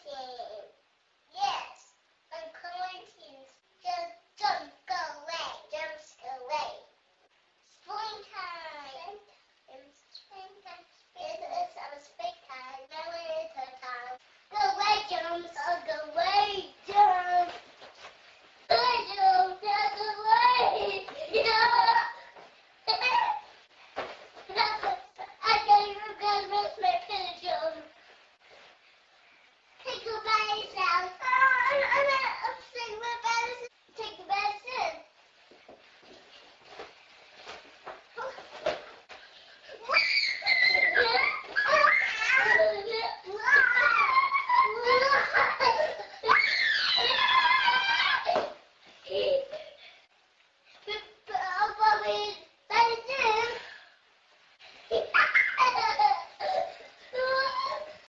quarantine. Yes, I'm quarantine. Just don't go away. Just go away. Springtime. It's springtime. It's springtime. Now it's a time. Go away, Jones. Oh, go away, Jones. Go Jones. Go away. I gotta miss my picture. Take a medicine. I'm sick with medicine. Take the medicine.